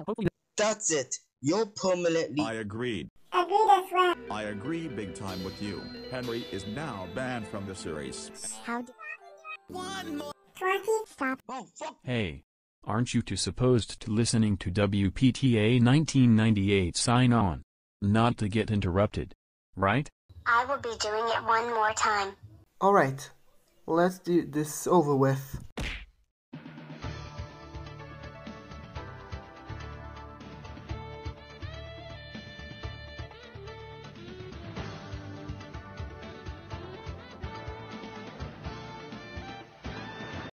That's it. You're permanently... I agreed. Agreed as well. I agree big time with you. Henry is now banned from the series. How do... One more... Forky, stop. Oh, fuck. Hey. Aren't you two supposed to listening to WPTA 1998 sign on? Not to get interrupted. Right? I will be doing it one more time. Alright, let's do this over with.